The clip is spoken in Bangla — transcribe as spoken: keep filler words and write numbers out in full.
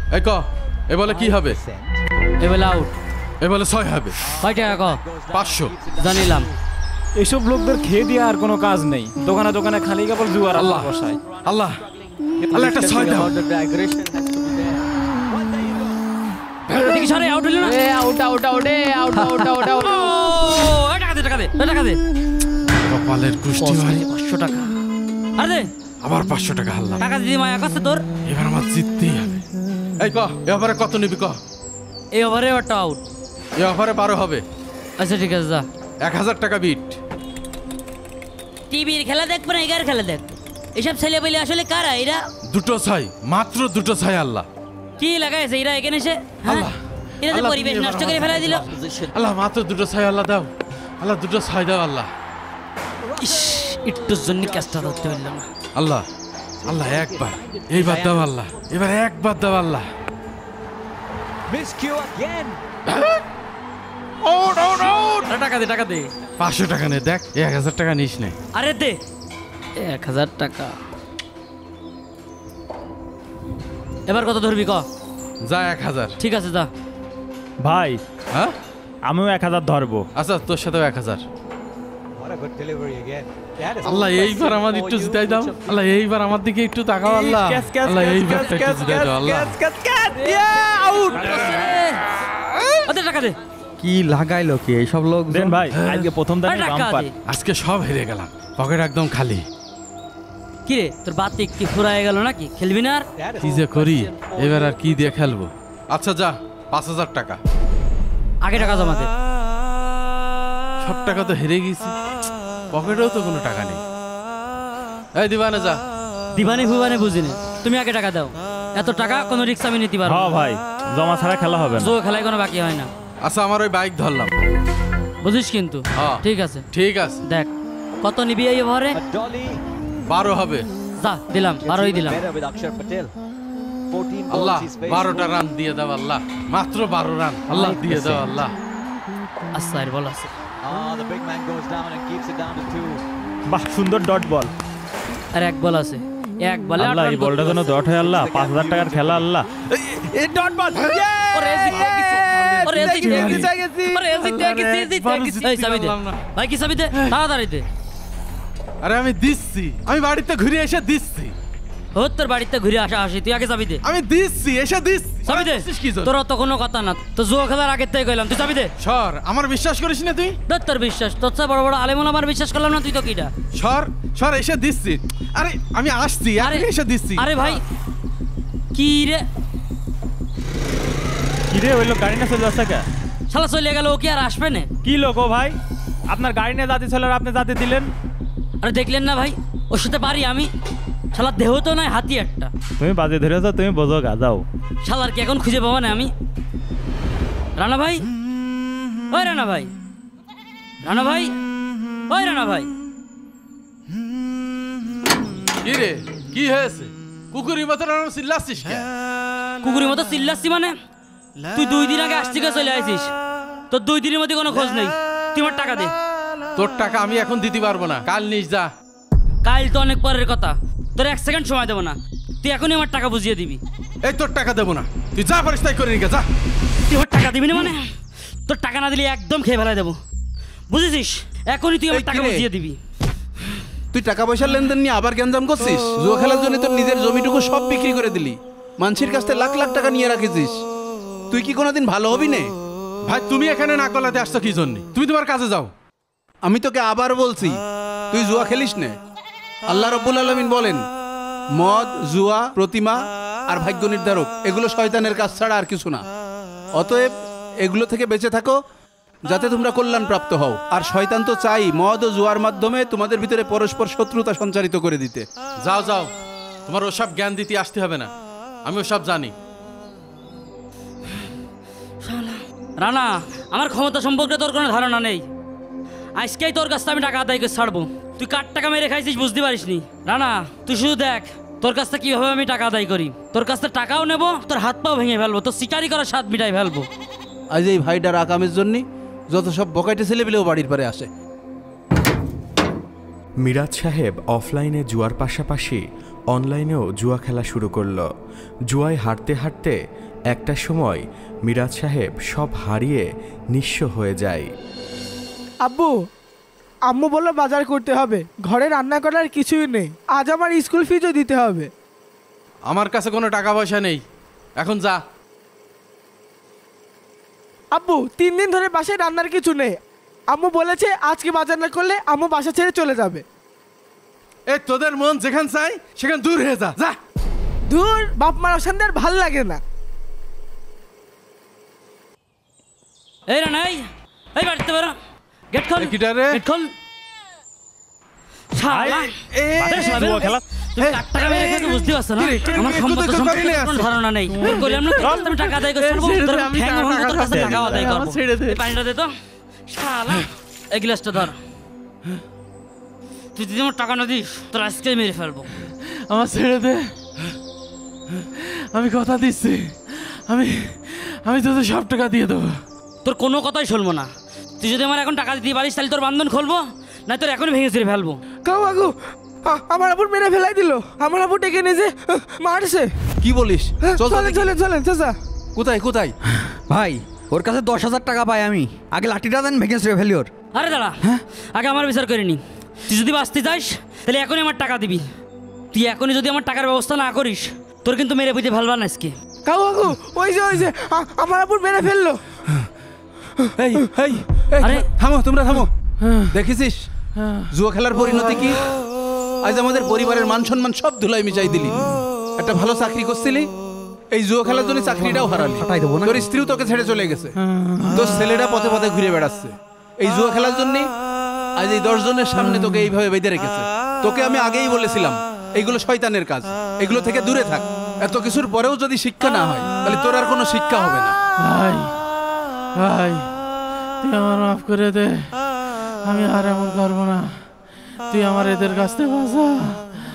এই ক এ বলে কি হবে? এ বলে আউট। এ বলে ছয় হবে। কয় টাকা ক? পাঁচশো। জানিলাম। এসব লোকদের খেয়ে দিয়ে আর কোনো কাজ নেই, দোকানে দোকানে খালি কেবল জুয়ার আল্লাহ বসায়। আল্লাহ আল্লাহ একটা ছয় দাও। দেখি সরে আউট হলো না। এ আউট আউট আউট এ আউট আউট আউট আউট। ও টাকা দে টাকা দে টাকা দে। কপালের কুষ্টি ভাই পাঁচশো টাকা। আরে আবার পাঁচশো টাকা হারলাম। টাকা দিদি মায়া কাছে তোর। এবার আমার জিততেই হবে। এই ক এ ওভারে কত নিবি ক? এই ওভারে একটা আউট। এ ওভারে বারো হবে। আচ্ছা ঠিক আছে যা। এক হাজার টাকা বিট। টিভির খেলা দেখবো না এগার খেলা দেখ। এসব ছেলে পেলে আসলে কারা এরা? দুটো ছয়, মাত্র দুটো ছয়। আল্লাহ কি লাগাইছে এরা এখানে এসে? আল্লাহ এরা তো পরিবেশ নষ্ট করে ফেলাই দিল। আল্লাহ মাত্র দুটো ছয়। আল্লাহ দাও আল্লাহ দুটো ছয় দাও। আল্লাহ ইস একটুর জন্য কাজটা ধরতে পারলাম না। আল্লাহ আল্লাহ একবার এইবার দাও। আল্লাহ এবার একবার দাও। আল্লাহ টাকা দে টাকা দে। পাঁচশো টাকা নে। দেখ এক হাজার টাকা নিস নে। আরে দে এক হাজার টাকা। এবার কত ধরবি ক? যা এক হাজার। ঠিক আছে যা। ভাই হ্যাঁ আমিও এক হাজার ধরবো। আচ্ছা তোর সাথেও এক হাজার। আল্লাহ এইবার আমার একটু জিতাই দাও। আল্লাহ এইবার আমার দিকে একটু তাকাও। আল্লাহ আল্লাহ এইবার একটু জিতাই দাও। আল্লাহ আরে টাকা দে। কি লাগাইলো কি এইসব লোক? দেন ভাই আজকে প্রথম দিন বাম্পার। আজকে সব হেরে গেলাম, পকেট একদম খালি। কি রে তোর বাতি কি ফুরায় গেল নাকি? খেলবি না আর? কি যে করি এবার আর কি দিয়ে খেলবো? আচ্ছা যা পাঁচ হাজার টাকা। আগে টাকা জমা দে। সব টাকা তো হেরে গেছি, পকেটেও তো কোনো টাকা নেই। এই দিবানে যা। দিবানে ফুবানে বুঝিনি, তুমি আগে টাকা দাও। এত টাকা কোনো রিক্সা আমি নিতে পারবো? হ্যাঁ ভাই জমা ছাড়া খেলা হবে না। জো খেলায় কোনো বাকি হয় না। আচ্ছা আমার ওই বাইক ধরলাম, বুঝিস কিন্তু। হ্যাঁ ঠিক আছে ঠিক আছে। দেখ কত নিবি এই ওভারে? বারো হবে। যা দিলাম, বারোই দিলাম। আল্লাহ বারোটা রান দিয়ে দাও। আল্লাহ মাত্র বারো রান। আল্লাহ দিয়ে দাও। আল্লাহ আচ্ছা আর বল আছে। বাহ সুন্দর ডট বল। আর এক বল আছে, এক বলে আল্লাহ এই বলটা যেন ডট হয়। আল্লাহ পাঁচ হাজার টাকার খেলা। আল্লাহ এই ডট বল। ভাই কি চাবি দে তাড়াতাড়ি দে। আরে আমি দিচ্ছি, আমি বাড়িতে ঘুরে এসে দিচ্ছি। ও তোর বাড়িতে ঘুরে আসা আসি, তুই আগে চাবি দে। আমি দিচ্ছি, এসে দিচ্ছি। চাবি দে। তোর তো কোনো কথা না, তো জুয়া খেলার আগের থেকে কইলাম তুই চাবি দে। সর, আমার বিশ্বাস করিস না তুই? তোর তোর বিশ্বাস, তোর চেয়ে বড় বড় আলেমুল আমার বিশ্বাস করলাম না, তুই তো কিটা? সর সর, এসে দিচ্ছি। আরে আমি আসছি, আরে এসে দিচ্ছি। আরে ভাই কি রে কি রে ওই লোক গাড়ি না চলে যাচ্ছে কে? শালা চলে গেল, ও কি আর আসবে না? কি লোক ও ভাই? আপনার গাড়ি নিয়ে জাতি ছিল, আপনি জাতি দিলেন। আরে দেখলেন না ভাই, ওর সাথে পারি আমি। শালার দেহ তো নাই, হাতি একটা। তুমি বাজে ধরেছো, তুমি বোঝো গা, যাও। শালার কি এখন খুঁজে পাবো না আমি? রানা ভাই, ওই রানা ভাই, রানা ভাই, ওই রানা ভাই। কি রে কি হয়েছে? কুকুরের মতো রানা চিল্লাচ্ছিস কেন? কুকুরের মতো চিল্লাচ্ছি মানে? তুই দুই দিন আগে আসছি চলে আসিস, তোর দুই দিনের মধ্যে কোনো খোঁজ নেই। তুই আমার টাকা দে। তোর টাকা আমি এখন দিতে পারবো না, কাল নিস যা। কাল তো অনেক পরের কথা, তোর এক সেকেন্ড সময় দেবো না। তুই এখনই আমার টাকা বুঝিয়ে দিবি। এই তোর টাকা দেবো না, তুই যা পারিস তাই করে নিকে যা। তুই আমার টাকা দিবি না মানে? তোর টাকা না দিলে একদম খেয়ে ফেলাই দেবো, বুঝেছিস? এখনই তুই আমার টাকা বুঝিয়ে দিবি। তুই টাকা পয়সার লেনদেন নিয়ে আবার গ্যাঞ্জাম করছিস? জুয়া খেলার জন্য তোর নিজের জমিটুকু সব বিক্রি করে দিলি, মানুষের কাছ থেকে লাখ লাখ টাকা নিয়ে রাখিস। তুই কি কোনোদিন ভালো হবি না? ভাই তুমি এখানে না কলাতে আসছো কি জন্য? তুমি তোমার কাজে যাও। আমি তোকে আবার বলছি, তুই জুয়া খেলিস না। আল্লাহ রাব্বুল আলামিন বলেন, মদ, জুয়া, প্রতিমা আর ভাগ্য নির্ধারক এগুলো শয়তানের কাজ ছাড়া আর কিছু না। অতএব এগুলো থেকে বেঁচে থাকো, যাতে তোমরা কল্যাণ প্রাপ্ত হও। আর শয়তান তো চাই মদ ও জুয়ার মাধ্যমে তোমাদের ভিতরে পরস্পর শত্রুতা সঞ্চারিত করে দিতে। যাও যাও, তোমার ওসব জ্ঞান দিতে আসতে হবে না, আমি ওসব জানি। রানা, আমার ক্ষমতা সম্পর্কে তোর কোনো ধারণা নেই। আজকেই তোর কাছ থেকে আমি টাকা আদায় করে ছাড়বো। তুই কার টাকা মেরে খাইছিস বুঝতে পারিস নি। রানা তুই শুধু দেখ তোর কাছ থেকে কিভাবে আমি টাকা আদায় করি। তোর কাছ থেকে টাকাও নেবো, তোর হাত পাও ভেঙে ফেলবো, তোর শিকারি করার স্বাদ মিটাই ফেলবো। আজ এই ভাইটার আকামের জন্য যত সব বকাইটে ছেলেপিলেও বাড়ির পারে আসে। মিরাজ সাহেব অফলাইনে জুয়ার পাশাপাশি অনলাইনেও জুয়া খেলা শুরু করলো। জুয়ায় হারতে হারতে একটা সময় মিরাজ সাহেব সব হারিয়ে নিঃস্ব হয়ে যায়। আব্বু, আম্মু বললো বাজার করতে হবে, ঘরে রান্না করার কিছুই নেই, আজ আমার স্কুল ফিজও দিতে হবে। আমার কাছে কোনো টাকা পয়সা নেই, এখন যা। আব্বু, তিন দিন ধরে বাসায় রান্নার কিছু নেই, আম্মু বলেছে আজকে বাজার না করলে আম্মু বাসা ছেড়ে চলে যাবে। এ তোদের মন যেখান চাই সেখান দূর হয়ে যা, যা। ধুর, বাপ মার অশান্তি আর ভাল লাগে না। এই রানা, এই এই বাড়িতে বেরো, গেট খোল, এ কিটা রে? গেট খোল। শালা, বাজারে শালা বেরো। খেলা তুমি কার টাকা মেরে খেয়ে বুঝতে পারছো না? কিরে, কিরে, আমার কিরে, সম্পদ তুই তো সম্পর্কে করিলে তোর কোনো আসছিস। ধারণা নেই। তোর কইলাম না, তোর কাছে আমি টাকা আদায় করে ছাড়বো, ছেড়ে দে, তোর আমি ঠ্যাং টাকা ভাঙবো, তোর কাছে টাকা টাকা আদায় আমার করবো। ছেড়ে দে। এই পানিটা দে তো। শালা, এই গ্লাসটা ধর। তুই যদি আমার টাকা না দিস তোর আজকেই মেরে ফেলবো। আমার ছেড়ে দে, আমি কথা দিচ্ছি, আমি আমি তোদের সব টাকা দিয়ে দেবো। তোর কোনো কথাই শুনবো না। তুই যদি আমার এখন টাকা দিতে পারিস তাহলে তোর বান্ধন খুলবো, না তোর এখনই ভেঙে ছিঁড়ে ফেলবো। কাউ আগু, আমার আব্বুর মেরে ফেলাই দিল, আমার আব্বু ডেকে নিয়ে যে মারছে। কি বলিস? চল তো চলেন দেখি। চলেন চলেন চাচা। কোথায় কোথায়? ভাই, ওর কাছে দশ হাজার টাকা পাই আমি, আগে লাঠিটা দেন, ভেঙে ছেড়ে ফেলি ওর। আরে দাঁড়া, আগে আমার বিচার করিনি। তুই যদি বাঁচতে চাস তাহলে এখনই আমার টাকা দিবি। তুই এখনই যদি আমার টাকার ব্যবস্থা না করিস তোর কিন্তু মেরে বুঝে ফেলবা না আজকে। কাউ আগু, ওই যে ওই যে আ- আমার আব্বুর মেরে ফেললো। এই এই এই, আরে। থামো, তোমরা থামো। দেখেছিস জুয়া খেলার পরিণতি কি? আজ আমাদের পরিবারের মান সম্মান সব ধুলাই মিশাই দিলি। একটা ভালো চাকরি করছিলি, এই জুয়া খেলার জন্য চাকরিটাও হারালি। ফাটাই দেবো না? তোর স্ত্রীও তোকে ছেড়ে চলে গেছে, তোর ছেলেটা পথে পথে ঘুরে বেড়াচ্ছে এই জুয়া খেলার জন্য। আজ এই দশ জনের সামনে তোকে এইভাবে বেঁধে রেখেছে। তোকে আমি আগেই বলেছিলাম এইগুলো শয়তানের কাজ, এগুলো থেকে দূরে থাক। এত কিছুর পরেও যদি শিক্ষা না হয় তাহলে তোর আর কোনো শিক্ষা হবে না। ভাই ভাই, তুই আমার মাফ করে দে, আমি আর এমন করবো না। তুই আমার এদের কাছ থেকে বাঁচা।